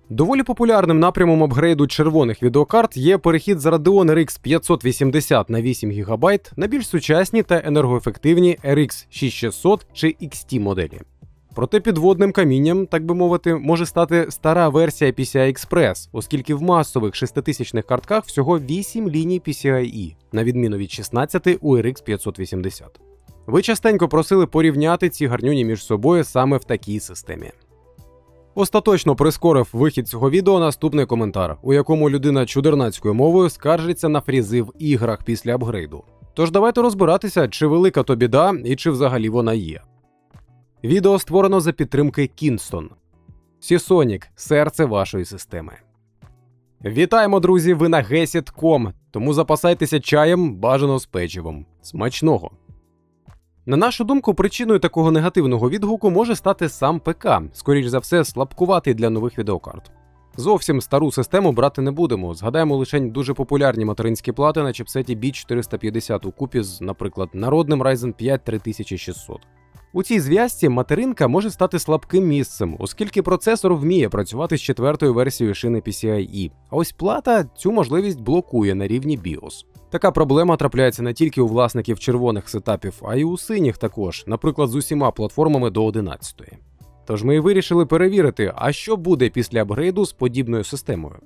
Доволі популярним напрямом апгрейду червоних відеокарт є перехід з Radeon RX 580 на 8 ГБ на більш сучасні та енергоефективні RX 6600 чи XT моделі. Проте підводним камінням, так би мовити, може стати стара версія PCI Express, оскільки в масових 6000-х картках всього 8 ліній PCIe, на відміну від 16 у RX 580. Ви частенько просили порівняти ці гарнюні між собою саме в такій системі. Остаточно прискорив вихід цього відео наступний коментар, у якому людина чудернацькою мовою скаржиться на фрізи в іграх після апгрейду. Тож давайте розбиратися, чи велика то біда і чи взагалі вона є. Відео створено за підтримки Kingston. Seasonic – серце вашої системи. Вітаємо, друзі, ви на Gesit.com, тому запасайтеся чаєм, бажано з печивом. Смачного! На нашу думку, причиною такого негативного відгуку може стати сам ПК, скоріш за все, слабкуватий для нових відеокарт. Зовсім стару систему брати не будемо, згадаємо лише дуже популярні материнські плати на чіпсеті B450 у купі з, наприклад, народним Ryzen 5 3600. У цій зв'язці материнка може стати слабким місцем, оскільки процесор вміє працювати з 4-ю версією шини PCIe, а ось плата цю можливість блокує на рівні BIOS. Така проблема трапляється не тільки у власників червоних сетапів, а й у синіх також, наприклад, з усіма платформами до 11-ї. Тож ми і вирішили перевірити, а що буде після апгрейду з подібною системою.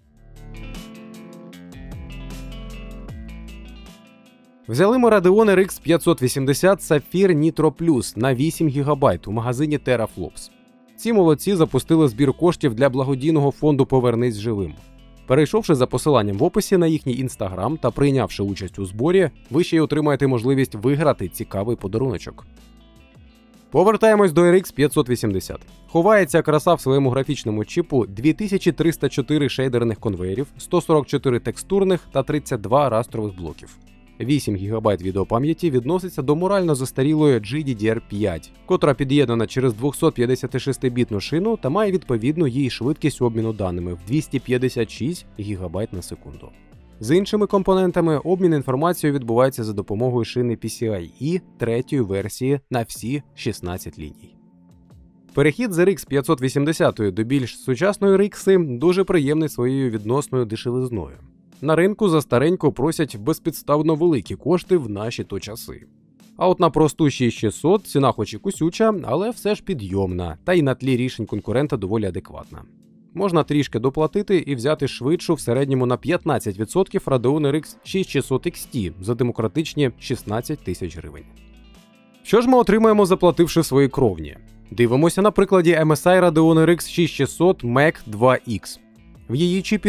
Взяли ми Radeon RX 580 Sapphire Nitro Plus на 8 ГБ у магазині Teraflops. Ці молодці запустили збір коштів для благодійного фонду «Повернись живим». Перейшовши за посиланням в описі на їхній інстаграм та прийнявши участь у зборі, ви ще й отримаєте можливість виграти цікавий подаруночок. Повертаємось до RX 580. Ховається краса в своєму графічному чіпу 2304 шейдерних конвейерів, 144 текстурних та 32 растрових блоків. 8 ГБ відеопам'яті відноситься до морально застарілої GDDR5, котра під'єднана через 256-бітну шину та має відповідну їй швидкість обміну даними в 256 ГБ на секунду. З іншими компонентами обмін інформацією відбувається за допомогою шини PCIe 3-ї версії на всі 16 ліній. Перехід з RX 580 до більш сучасної RX дуже приємний своєю відносною дешевизною. На ринку за стареньку просять безпідставно великі кошти в наші то часи. А от на просту 6600 ціна хоч і кусюча, але все ж підйомна, та й на тлі рішень конкурента доволі адекватна. Можна трішки доплатити і взяти швидшу в середньому на 15% Radeon RX 6600 XT за демократичні 16 тисяч гривень. Що ж ми отримаємо, заплативши свої кровні? Дивимося на прикладі MSI Radeon RX 6600 Mac 2X. В її чіпі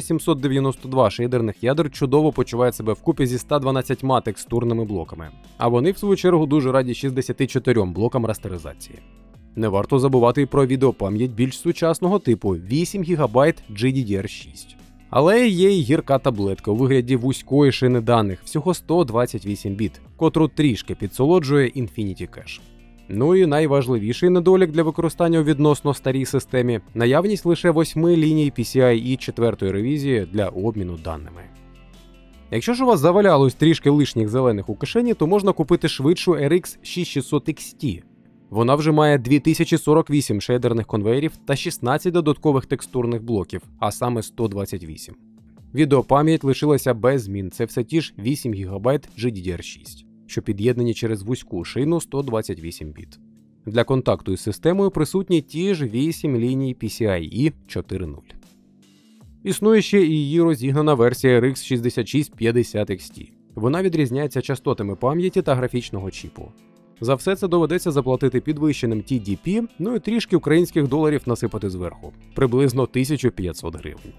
1792 шейдерних ядер чудово почувають себе вкупі зі 112 текстурними блоками, а вони в свою чергу дуже раді 64 блокам растеризації. Не варто забувати й про відеопам'ять більш сучасного типу 8 ГБ GDDR6. Але є й гірка таблетка у вигляді вузької шини даних, всього 128 біт, котру трішки підсолоджує Infinity Cache. Ну і найважливіший недолік для використання у відносно старій системі – наявність лише 8 ліній PCIe 4-ї ревізії для обміну даними. Якщо ж у вас завалялось трішки лишніх зелених у кишені, то можна купити швидшу RX 6600 XT. Вона вже має 2048 шейдерних конвейерів та 16 додаткових текстурних блоків, а саме 128. Відеопам'ять лишилася без змін, це все ті ж 8 ГБ GDDR6. Що під'єднані через вузьку шину 128 біт. Для контакту із системою присутні ті ж 8 ліній PCIe 4.0. Існує ще і її розігнана версія RX 6650 XT. Вона відрізняється частотами пам'яті та графічного чіпу. За все це доведеться заплатити підвищеним TDP, ну і трішки українських доларів насипати зверху. Приблизно 1500 гривень.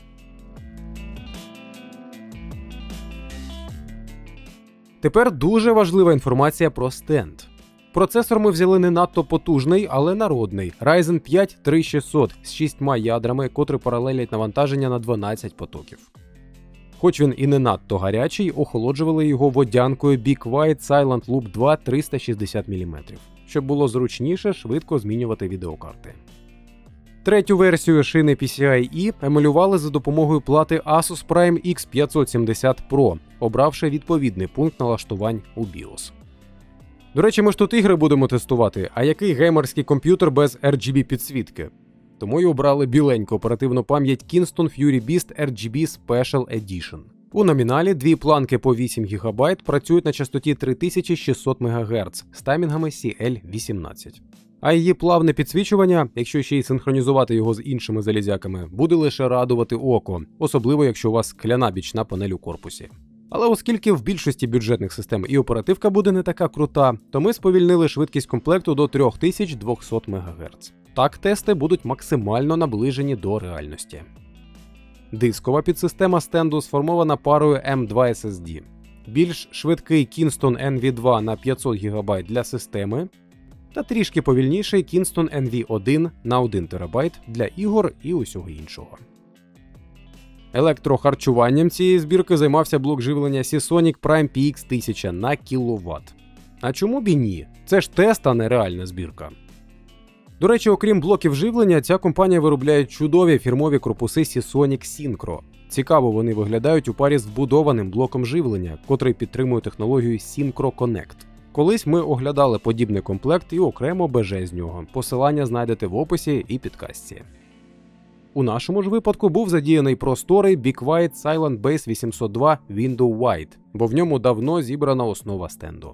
Тепер дуже важлива інформація про стенд. Процесор ми взяли не надто потужний, але народний Ryzen 5 3600 з 6 ядрами, котрі паралелять навантаження на 12 потоків. Хоч він і не надто гарячий, охолоджували його водянкою Be Quiet Silent Loop 2 360 мм, щоб було зручніше швидко змінювати відеокарти. Третю версію шини PCIe емулювали за допомогою плати Asus Prime X570 Pro, обравши відповідний пункт налаштувань у BIOS. До речі, ми ж тут ігри будемо тестувати, а який геймерський комп'ютер без RGB підсвітки? Тому й обрали біленьку оперативну пам'ять Kingston Fury Beast RGB Special Edition. У номіналі дві планки по 8 ГБ працюють на частоті 3600 МГц з таймінгами CL18. А її плавне підсвічування, якщо ще й синхронізувати його з іншими залізяками, буде лише радувати око, особливо якщо у вас скляна бічна панель у корпусі. Але оскільки в більшості бюджетних систем і оперативка буде не така крута, то ми сповільнили швидкість комплекту до 3200 МГц. Так тести будуть максимально наближені до реальності. Дискова підсистема стенду сформована парою M2 SSD. Більш швидкий Kingston NV2 на 500 ГБ для системи та трішки повільніший Kingston NV1 на 1 ТБ для ігор і усього іншого. Електрохарчуванням цієї збірки займався блок живлення Seasonic Prime PX1000 на кіловат. А чому б і ні? Це ж тест, а не реальна збірка. До речі, окрім блоків живлення, ця компанія виробляє чудові фірмові корпуси Seasonic Synchro. Цікаво вони виглядають у парі з вбудованим блоком живлення, котрий підтримує технологію Synchro Connect. Колись ми оглядали подібний комплект і окремо БЖ з нього. Посилання знайдете в описі і підкастці. У нашому ж випадку був задіяний просторий Be Quiet Silent Base 802 Window White, бо в ньому давно зібрана основа стенду.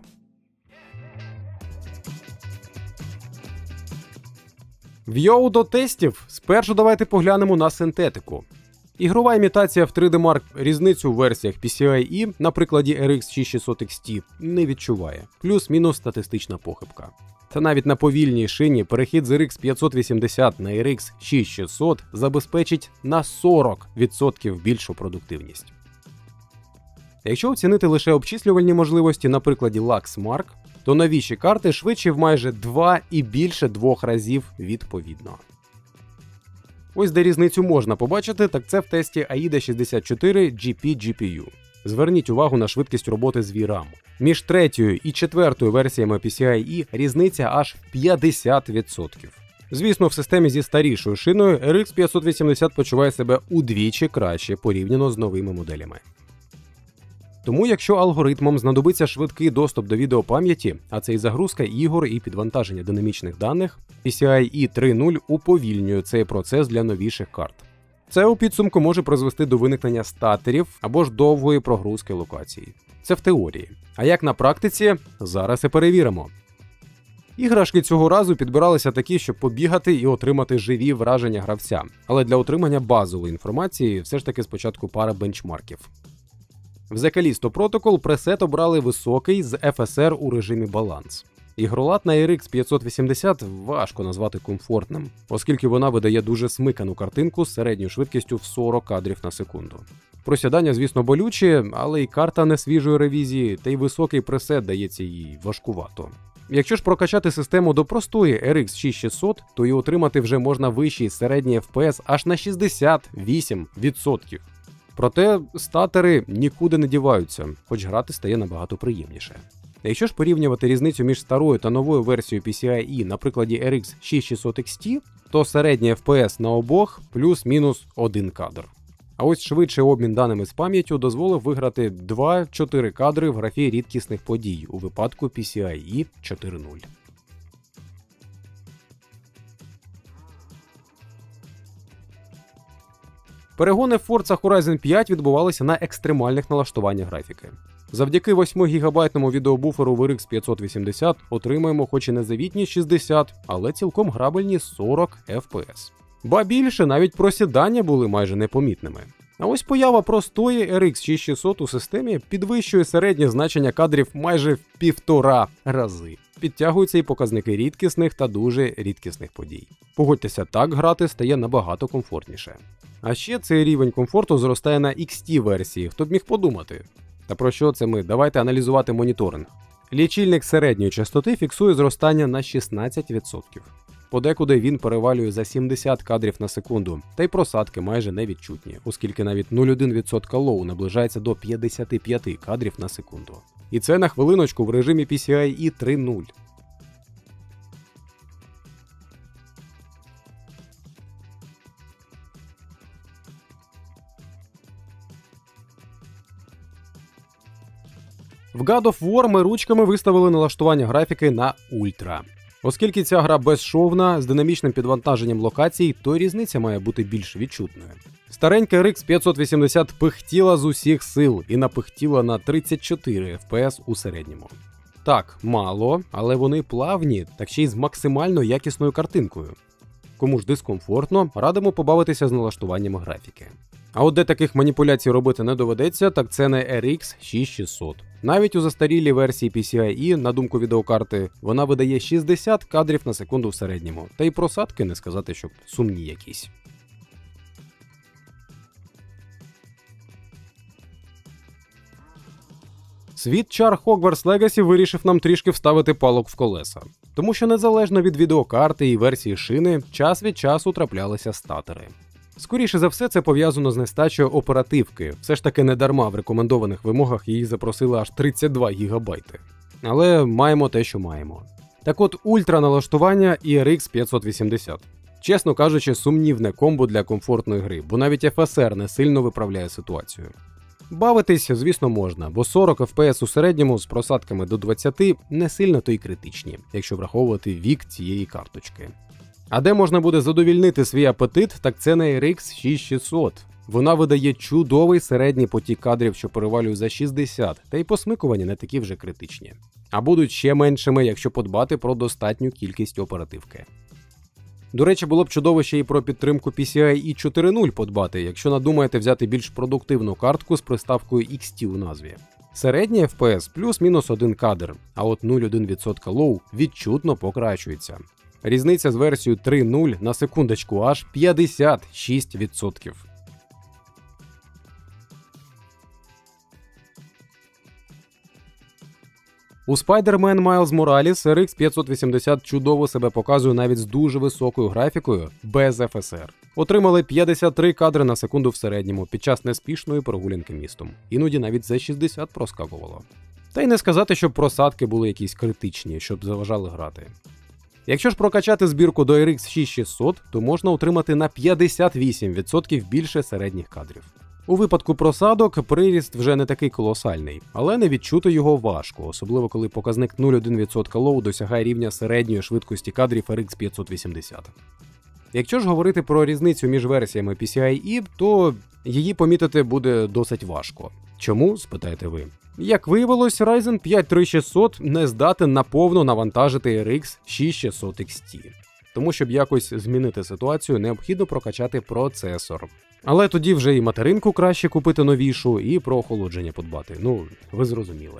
Вйоу до тестів! Спершу давайте поглянемо на синтетику. Ігрова імітація в 3D Mark різницю в версіях PCIe на прикладі RX 6600 XT не відчуває. Плюс-мінус статистична похибка. Та навіть на повільній шині перехід з RX 580 на RX 6600 забезпечить на 40% більшу продуктивність. Якщо оцінити лише обчислювальні можливості на прикладі Luxmark, то новіші карти швидші в майже 2 і більше 2 разів відповідно. Ось де різницю можна побачити, так це в тесті AIDA 64 GP GPU. Зверніть увагу на швидкість роботи з VRAM. Між третьою і четвертою версіями PCIe різниця аж в 50%. Звісно, в системі зі старішою шиною RX 580 почуває себе удвічі краще порівняно з новими моделями. Тому якщо алгоритмам знадобиться швидкий доступ до відеопам'яті, а це і загрузка ігор, і підвантаження динамічних даних, PCIe 3.0 уповільнює цей процес для новіших карт. Це у підсумку може призвести до виникнення статерів або ж довгої прогрузки локації. Це в теорії. А як на практиці? Зараз і перевіримо. Іграшки цього разу підбиралися такі, щоб побігати і отримати живі враження гравця. Але для отримання базової інформації все ж таки спочатку пара бенчмарків. В The Callisto Protocol пресет обрали високий з FSR у режимі баланс. Ігролад на RX 580 важко назвати комфортним, оскільки вона видає дуже смикану картинку з середньою швидкістю в 40 кадрів на секунду. Просідання, звісно, болючі, але і карта не свіжої ревізії, та й високий пресет дається їй важкувато. Якщо ж прокачати систему до простої RX 6600, то і отримати вже можна вищий середній FPS аж на 68%. Проте статери нікуди не діваються, хоч грати стає набагато приємніше. Якщо ж порівнювати різницю між старою та новою версією PCIe на прикладі RX 6600 XT, то середній FPS на обох плюс-мінус 1 кадр. А ось швидший обмін даними з пам'яттю дозволив виграти 2-4 кадри в графі рідкісних подій у випадку PCIe 4.0. Перегони Forza Horizon 5 відбувалися на екстремальних налаштуваннях графіки. Завдяки 8-гігабайтному відеобуферу в RX 580 отримаємо хоч і незавітні 60, але цілком грабельні 40 FPS. Ба більше, навіть просідання були майже непомітними. А ось поява простої RX 6600 у системі підвищує середнє значення кадрів майже в 1,5 рази. Підтягуються і показники рідкісних та дуже рідкісних подій. Погодьтеся, так грати стає набагато комфортніше. А ще цей рівень комфорту зростає на XT-версії, хто б міг подумати. Та про що це ми? Давайте аналізувати моніторинг. Лічильник середньої частоти фіксує зростання на 16%. Подекуди він перевалює за 70 кадрів на секунду, та й просадки майже невідчутні, оскільки навіть 0,1% лоу наближається до 55 кадрів на секунду. І це на хвилиночку в режимі PCIe 3.0. В God of War ми ручками виставили налаштування графіки на ультра. Оскільки ця гра безшовна, з динамічним підвантаженням локацій, то різниця має бути більш відчутною. Старенька RX 580 пихтіла з усіх сил і напихтіла на 34 FPS у середньому. Так, мало, але вони плавні, так ще й з максимально якісною картинкою. Кому ж дискомфортно, радимо побавитися з налаштуванням графіки. А от де таких маніпуляцій робити не доведеться, так це на RX 6600. Навіть у застарілій версії PCIe, на думку відеокарти, вона видає 60 кадрів на секунду в середньому, та й просадки не сказати, щоб сумні якісь. Світ чар Hogwarts Legacy вирішив нам трішки вставити палок в колеса. Тому що незалежно від відеокарти і версії шини, час від часу траплялися статери. Скоріше за все, це пов'язано з нестачею оперативки. Все ж таки не дарма в рекомендованих вимогах її запросили аж 32 ГБ. Але маємо те, що маємо. Так от, ультраналаштування і RX 580. Чесно кажучи, сумнівне комбо для комфортної гри, бо навіть FSR не сильно виправляє ситуацію. Бавитись, звісно, можна, бо 40 FPS у середньому з просадками до 20 не сильно то й критичні, якщо враховувати вік цієї карточки. А де можна буде задовільнити свій апетит, так це на RX 6600. Вона видає чудовий середній потік кадрів, що перевалює за 60, та й посмикування не такі вже критичні. А будуть ще меншими, якщо подбати про достатню кількість оперативки. До речі, було б чудово ще й про підтримку PCIe 4.0 подбати, якщо надумаєте взяти більш продуктивну картку з приставкою XT у назві. Середній FPS плюс-мінус 1 кадр, а от 0,1% low відчутно покращується. Різниця з версією 3.0 на секундочку аж 56%. У Spider-Man Miles Morales RX 580 чудово себе показує навіть з дуже високою графікою, без FSR. Отримали 53 кадри на секунду в середньому під час неспішної прогулянки містом. Іноді навіть за 60 проскакувало. Та й не сказати, щоб просадки були якісь критичні, щоб заважали грати. Якщо ж прокачати збірку до RX 6600, то можна отримати на 58% більше середніх кадрів. У випадку просадок приріст вже не такий колосальний, але не відчути його важко, особливо коли показник 0,1% low досягає рівня середньої швидкості кадрів RX 580. Якщо ж говорити про різницю між версіями PCIe, то її помітити буде досить важко. Чому, спитаєте ви? Як виявилось, Ryzen 5 3600 не здатен наповно навантажити RX 6600 XT. Тому, щоб якось змінити ситуацію, необхідно прокачати процесор. Але тоді вже і материнку краще купити новішу, і про охолодження подбати. Ну, ви зрозуміли.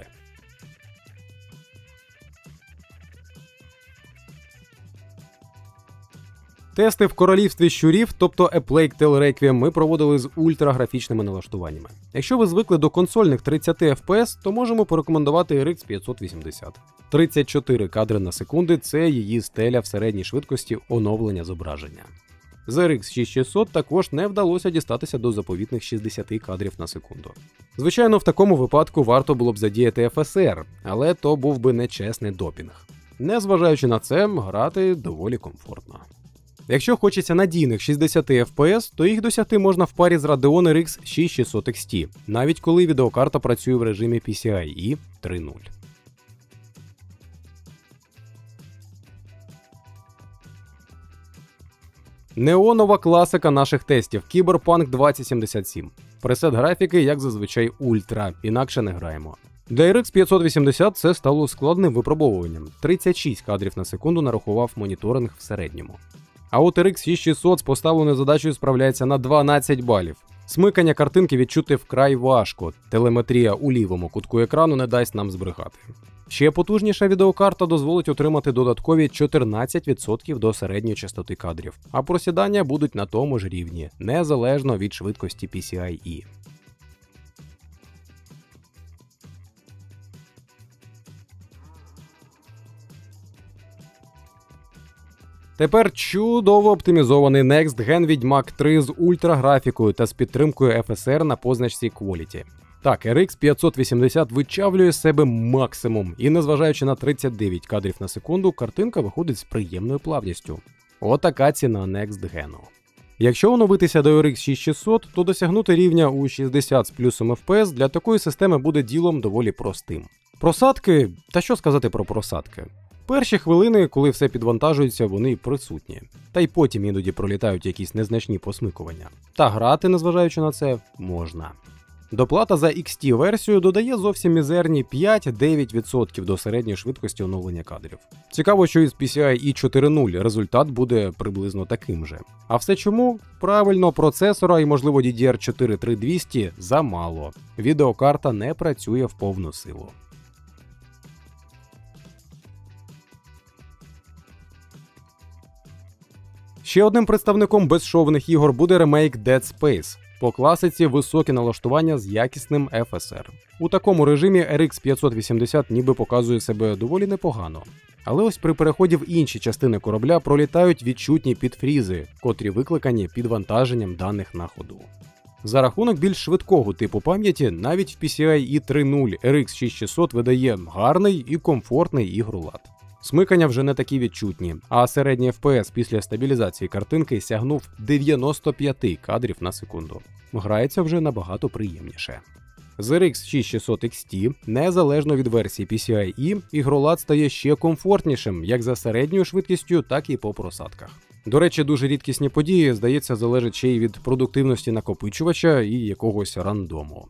Тести в королівстві щурів, тобто A Plague Tale Requiem, ми проводили з ультраграфічними налаштуваннями. Якщо ви звикли до консольних 30 FPS, то можемо порекомендувати RX 580. 34 кадри на секунду – це її стеля в середній швидкості оновлення зображення. З RX 6600 також не вдалося дістатися до заповітних 60 кадрів на секунду. Звичайно, в такому випадку варто було б задіяти FSR, але то був би нечесний допінг. Незважаючи на це, грати доволі комфортно. Якщо хочеться надійних 60 FPS, то їх досягти можна в парі з Radeon RX 6600 XT, навіть коли відеокарта працює в режимі PCIe 3.0. Неонова класика наших тестів – Cyberpunk 2077. Пресет графіки, як зазвичай, ультра, інакше не граємо. Для RX 580 це стало складним випробовуванням. 36 кадрів на секунду нарахував моніторинг в середньому. А от RX 6600 з поставленою задачею справляється на 12 балів. Смикання картинки відчути вкрай важко, телеметрія у лівому кутку екрану не дасть нам збрехати. Ще потужніша відеокарта дозволить отримати додаткові 14% до середньої частоти кадрів, а просідання будуть на тому ж рівні, незалежно від швидкості PCIe. Тепер чудово оптимізований Next Gen Відьмак 3 з ультраграфікою та з підтримкою FSR на позначці Quality. Так, RX 580 вичавлює з себе максимум, і незважаючи на 39 кадрів на секунду, картинка виходить з приємною плавністю. Отака ціна Next Gen. Якщо оновитися до RX 6600, то досягнути рівня у 60 з плюсом FPS для такої системи буде ділом доволі простим. Просадки? Та що сказати про просадки? Перші хвилини, коли все підвантажується, вони присутні. Та й потім іноді пролітають якісь незначні посмикування. Та грати, незважаючи на це, можна. Доплата за XT-версію додає зовсім мізерні 5-9% до середньої швидкості оновлення кадрів. Цікаво, що із PCIe 4.0 результат буде приблизно таким же. А все чому? Правильно, процесора і, можливо, DDR4 3200 замало. Відеокарта не працює в повну силу. Ще одним представником безшовних ігор буде ремейк Dead Space. По класиці високі налаштування з якісним FSR. У такому режимі RX 580 ніби показує себе доволі непогано. Але ось при переході в інші частини корабля пролітають відчутні підфрізи, котрі викликані підвантаженням даних на ходу. За рахунок більш швидкого типу пам'яті, навіть в PCIe 3.0 RX 6600 видає гарний і комфортний ігролад. Смикання вже не такі відчутні, а середній FPS після стабілізації картинки сягнув 95 кадрів на секунду. Грається вже набагато приємніше. З RX 6600 XT, незалежно від версії PCIe, ігролад стає ще комфортнішим як за середньою швидкістю, так і по просадках. До речі, дуже рідкісні події, здається, залежать ще й від продуктивності накопичувача і якогось рандому.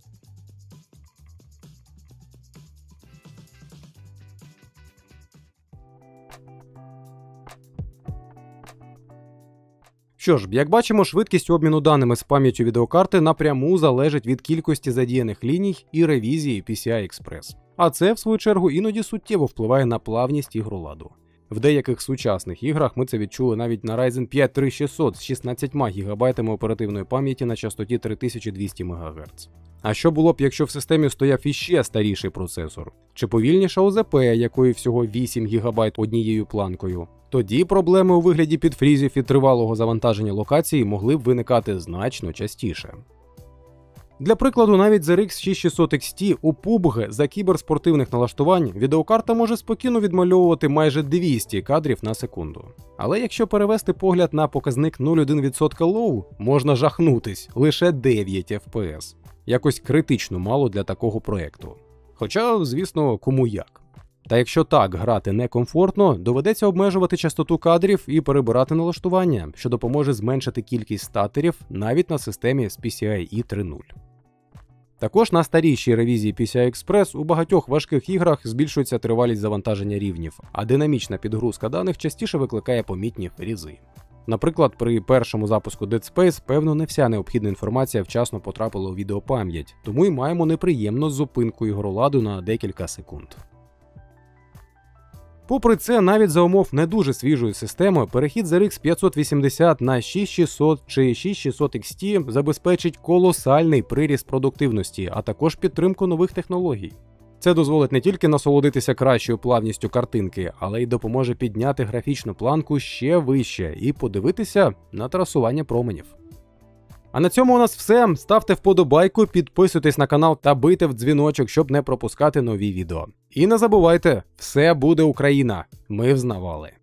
Що ж, як бачимо, швидкість обміну даними з пам'яттю відеокарти напряму залежить від кількості задіяних ліній і ревізії PCI Express. А це, в свою чергу, іноді суттєво впливає на плавність ігроладу. В деяких сучасних іграх ми це відчули навіть на Ryzen 5 3600 з 16 ГБ оперативної пам'яті на частоті 3200 МГц. А що було б, якщо в системі стояв іще старіший процесор? Чи повільніша ОЗП, якої всього 8 ГБ однією планкою? Тоді проблеми у вигляді підфрізів і тривалого завантаження локацій могли б виникати значно частіше. Для прикладу, навіть з RX 6600 XT у PUBG за кіберспортивних налаштувань відеокарта може спокійно відмальовувати майже 200 кадрів на секунду. Але якщо перевести погляд на показник 0,1% low, можна жахнутись – лише 9 FPS. Якось критично мало для такого проєкту. Хоча, звісно, кому як. Та якщо так грати некомфортно, доведеться обмежувати частоту кадрів і перебирати налаштування, що допоможе зменшити кількість статерів навіть на системі з PCIe 3.0. Також на старішій ревізії PCI Express у багатьох важких іграх збільшується тривалість завантаження рівнів, а динамічна підгрузка даних частіше викликає помітні фрізи. Наприклад, при першому запуску Dead Space, певно, не вся необхідна інформація вчасно потрапила у відеопам'ять, тому й маємо неприємну зупинку ігроладу на декілька секунд. Попри це, навіть за умов не дуже свіжої системи, перехід з RX 580 на 6600 чи 6600 XT забезпечить колосальний приріст продуктивності, а також підтримку нових технологій. Це дозволить не тільки насолодитися кращою плавністю картинки, але й допоможе підняти графічну планку ще вище і подивитися на трасування променів. А на цьому у нас все. Ставте вподобайку, підписуйтесь на канал та бийте в дзвіночок, щоб не пропускати нові відео. І не забувайте, все буде Україна. Ми взнавали.